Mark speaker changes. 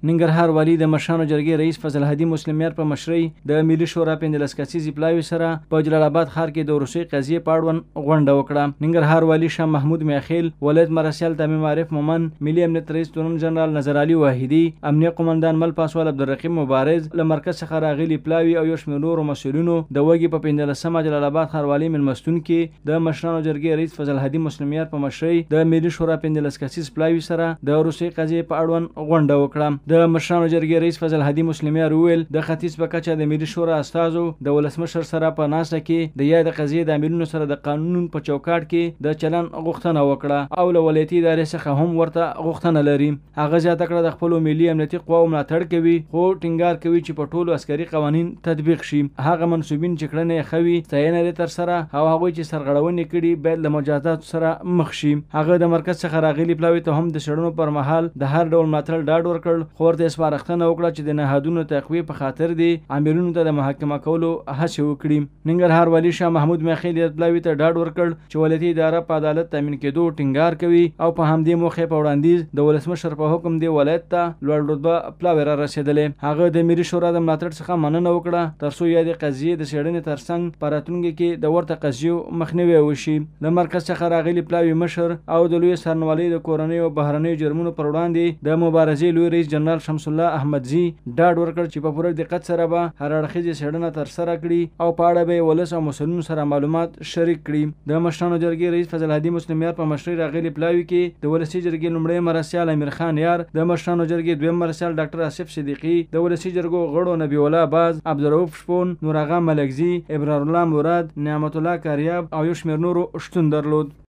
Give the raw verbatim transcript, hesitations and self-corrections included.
Speaker 1: ننګرهار والي د مشرانو جرګې رئیس فضل هادي مسلمیار په مشرۍ د ملي شورا پنځلس کسیزې پلاوي سره په جلال آباد ښار کې د روسي قضیې په اړوند غونډه وکړه. ننګرهار والي شاه محمود میاخیل، ولایت مرسیال تامین معرف مومن، ملي امنیت رئیس تورن جنرال نظر علي واحدي، امنیه قومندان مل پاسوال عبدالرقیب مبارز، له مرکز څخه راغلي پلاوي او یو شمېر نورو مسؤلینو د وږي په پنځلسمه جلال آباد ښاروالۍ مېلمستون کې د مشرانو جرګې رئیس فضل هادي مسلمیار په مشرۍ د ملي شورا پنځلس کسیز پلاوي سره د روسي قضیې په اړوند غونډه وکړه. د مشرانو جرګې رئیس فضل هادي مسلمیار وویل د ختیځ په کچه د ملي شورا استازو د ولسمشر سره په ناسته کې د یاد قضیې د عاملینو سره د قانون په چوکاټ کې د چلن غوښتنه وکړه او له ولایتي ادارې څخه هم ورته غوښتنه لري. هغه زیاته کړه د خپلو ملي امنیتي قواو ملاتړ کوي، خو ټینګار کوي چې په ټولو عسکري قوانین تطبیق شي. هغه منصوبین چې کړنې یې ښه وي ستاینه یې ترسره او هغوی چې سرغړونې کړي باید له مجازاتو سره مخ شي. هغه د مرکز څخه راغلي پلاوي ته هم د څېړنو پر مهال د هر ډول ملاتړ ډاډ ورکړ، خو ورته یې سپارښتنه وکړه چې د نهادونو تقویې په خاطر دې عاملینو ته د محاکمه کولو هڅې وکړي. ننګرهار والي شاه محمود میاخیل پلاوي ته ډاډ ورکړ چې ولایتي اداره په عدالت تامین کېدو ټینګار کوي او په همدې موخې په وړاندیز د ولسمشر په حکم دې ولایت ته لوړ رتبه پلاوي را رسېدلې. هغه د ملي شورا د ملاتړ څخه مننه وکړه ترڅو یادې قضیې د څېړنې ترڅنګ په راتلونکي کې د ورته قضیو مخنیوی وشي. د مرکز څخه راغلي پلاوي مشر او د لوی څارنوالۍ د کورنیو او بهرنیو جرمونو پر وړاندې د مبارزې لوی رئیس جنرال شمس الله احمدزي ډاډ ورکړ چې په پوره دقت سره به هر اړخیزه څېړنه ترسره کړي او په اړه به ولس او مسؤلینو سره معلومات شریک کړي. د مشرانو جرګې رئیس فضل هادي مسلمیار په مشرۍ راغلي پلاوي کې د ولسي جرګې لومړی مرسیال امیر خان یار، د مشرانو جرګې دویم مرسیال ډاکټر آصف صدیقي، د ولسي جرګو غړو نبی الله باز، عبدالرؤف شپون، نور آغا ملکزي، ابرار الله مراد، نعمت الله کاریاب او یو شمېر نورو شتون درلود.